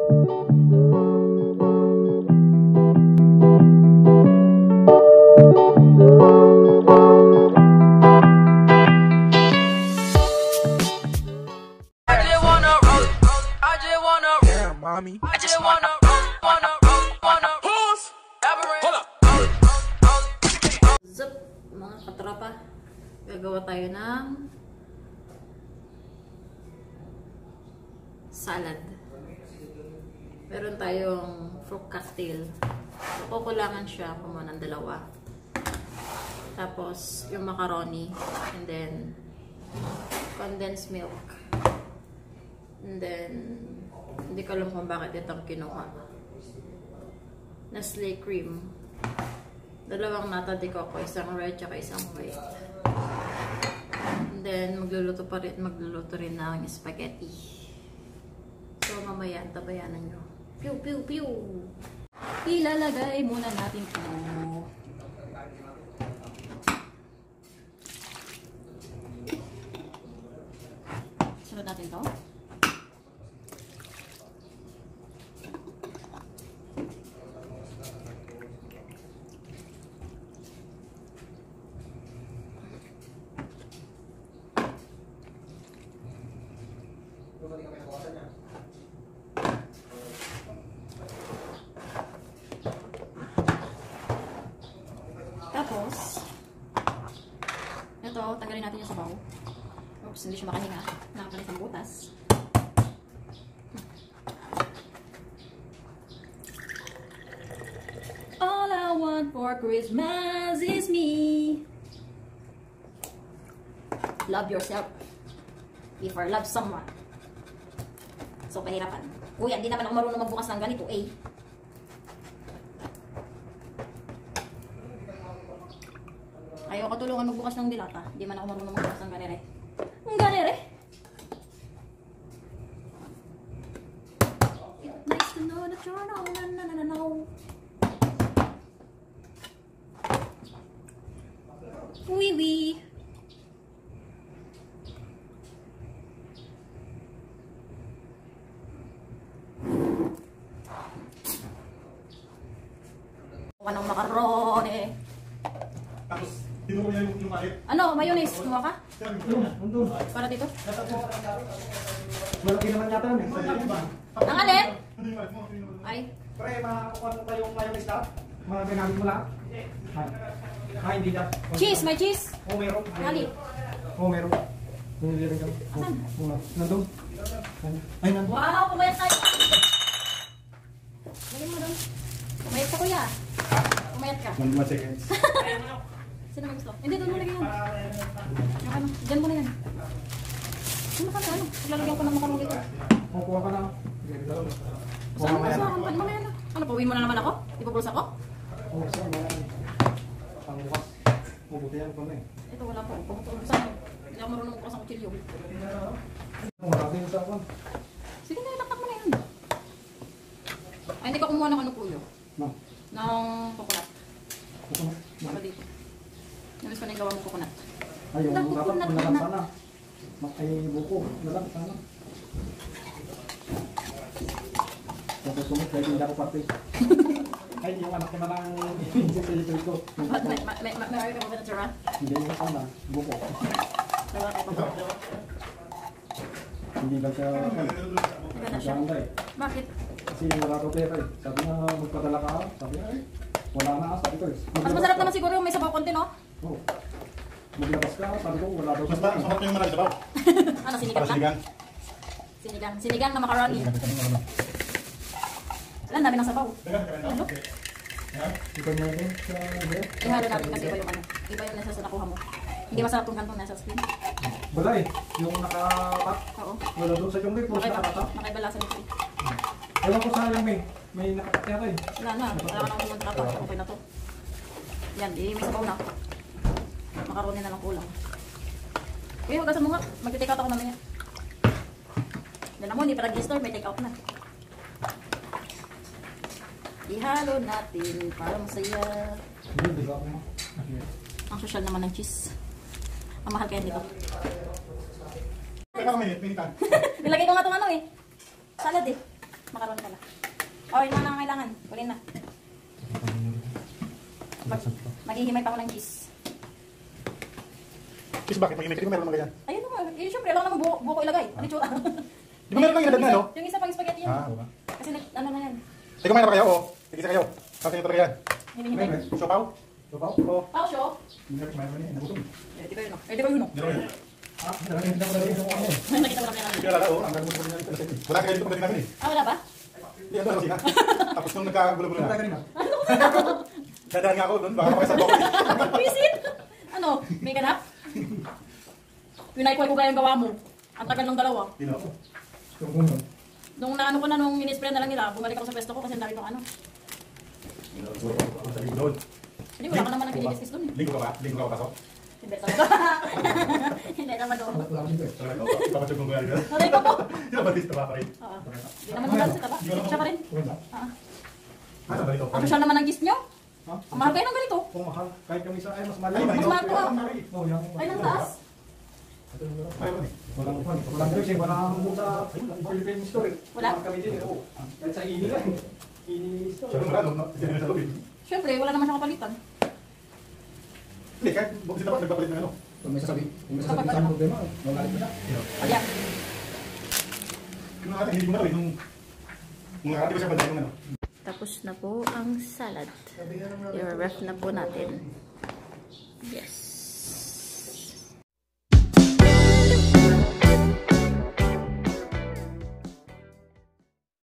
Mommy. I just wanna pause. Hold up. Zup, mga katropa, gagawa tayo ng salad. Meron tayong fruit cocktail. So, kukulangan siya kung ng dalawa. Tapos, yung macaroni. And then, condensed milk. And then, hindi ko alam kung bakit itong kinuha. Nestle cream. Dalawang nata de coco, isang red tsaka isang white. And then magluluto rin ng spaghetti. So mamaya tabayanan nyo. Pew pew pew. Ilalagay muna natin ito. Sunod natin ito. Tapos, ito, tanggalin natin yung sabaw. Oops, hindi siya makahinga. Nakapalit ang butas. All I want for Christmas is me. Love yourself before love someone. So, pahirapan. Kuya, hindi naman ako marunong magbukas ng ganito, eh. Ayaw ko tulungan magbukas ng dilata. Hindi man ako marunong magbukas ng ganere. Ang ganere? It's nice to know that you're no. Wee wee. Anong macaroni? Tapos, tinuko niya yung malit. Ano, mayonnaise? Kumuha ka? Para dito? Malaki naman yata yun. Ang alin? Ay. Pre, makakuha mo kayong mayonnaise na? Mga ginamit mo lang? Ay, hindi na. Cheese, may cheese. Oo, meron. Hali. Oo, meron. Nandun ka. Asan? Nandun. Ay, nandun. Wow, kumayat tayo. Lagyan mo doon. Kumayat ka, kuya. Kumayat ka. 1 seconds. Sino may gusto? Hindi, doon mo lagyan yan. Yung ano, dyan mo na yan. Ano ka na, ano? Lalagyan ko ng makarong dito. Kukuha ka na. Saan mo gusto? Ano yan? Ano, pauwiin mo na naman ako? Ipapulos ako? Oo, saan mo yan? Pangbukas. Mabuti yan ko na eh. Ito, wala po. Saan mo? Hindi ako marunong magbukas ng kutsilyo. Marami yung sa akin. Sige na, ilaktak mo na yan. Ay, hindi ko kumuha ng ano po yun. No. Ng coconut. Coconut? Para dito. Namiss ko na yung gawa mong coconut. Ay, yung dapat Coconut, malalang coconut. sana. Ay, buko. Lalang sana. Tapos sumit, kahit hindi ako parte. Ay, yung anak naman ang insipilito ko. May ka ba na tsura? Hindi yung sana. Buko. Diba kayo pa ba? Hindi lang siya. Maganda siya. Maganda eh. Bakit? Kasi wala ko pera eh. Sabi na magpadala ka. Sabi na eh. Wala na sabi ko eh. Mas masarap naman siguro yung may sabaw konti, no? Oo. Maglabas ka. Sabi ko wala daw. Mas masarap yung marami sabaw. Ano, sinigang Para lang? sinigang. Sinigang. Sinigang na macaroni. Alam, dami ng sabaw. Ano? Ito niya ito. Ihalo natin kasi iba yung ano. Iba yung nasa sa nakuha mo. Hindi masarap tong kantong nasa screen. Wala eh. Yung nakakat. Oo. Wala doon sa yung may post nakakat. Nakaibalasa nito. Ewan ko sa yung may nakakat yata eh. Wala na. Wala ka nang pumunta ka. Okay na to. Yan, may sabaw na. Macaroni na lang kulang. Okay, huwagasan mo nga. Mag-take out ako mamaya. Dala mo, hindi pa nag-store. May take out na. Ihalo natin para masaya. Hindi ba ako? Ang social naman ng cheese. Ang mahal kaya dito. Teka, minute, minitan. Nilagay ko nga itong ano eh. Salad eh. Macaroni pala. Oh, yun na ang kailangan. Kulin na. Maghihimay pa ako ng cheese. Cheese bakit? Mag-imikit ko meron naman ganyan. Ayun naman. Eh, syempre, alam naman buko ilagay. Ano yung tsura? Di ba meron lang inadad na, no? Yung isa pang spaghetti yun. Oo ba? Kasi ano na yan. Sige, kumain na ba kayo? Oo. Tigisa kayo. Kasi nyo talaga yan. Hinihintay. Siopaw? Siopaw? Oo. Pao siyo. Hindi na kumain naman yan. Nabusog. Eh, di ba yun? Eh, di ba yun? Hindi naman yan. Ah, hindi ko nalagay sa mga yan. Nakita ko na kaya. Hindi alala, oo. Ang gagawin ko na yan. Wala kayo dito pagdating namin eh. Ah, wala ba? Hindi, ano na sina. Tapos nung nagkagulo-gulo na. Dadaan nga ako doon. Baka makasabok ko eh. Visit? Ano? May ganap? Pinay ko kaya yung gawa mo. Ang tagal ng dalawa. Dino. Nung naano ko na nung minispray na lang nila, bumalik ako sa pwesto ko kasi ang dami kong ano. Sa doon. Hindi, wala ka naman nag-iiskis doon. Linggo ka ba? Linggo ka papasok? Hindi talaga. Hindi naman doon. Talaga? Ipapacheck mo ba yan? Naray ko po. Hindi na batista pa rin. Oo. Hindi naman naman sa taba. Siya pa rin. Ah. Ano ba ito? Ang social naman ang gist nyo. Ang mahal kayo ng ganito. Kung mahal, kahit kami sa ay mas mahal. Mas mahal to, ah. Oh, yan. Ay, nang taas. Mayroon eh. Walang dressing, walang sa Philippine store. Wala? Kami din, oo. Kahit sa ini lang. Ini store. Siyempre wala, no? Hindi na sa loob eh. Siyempre, wala naman siyang kapalitan. Hindi, kahit sila pa nagpapalit ng ano. Kung may sasabi sa problema, magalit na. Ayan. Yung natin, hindi mo na rin. Nung nakakati ko siya banday yung ano. Tapos na po ang salad. I-ref na po natin. Yes.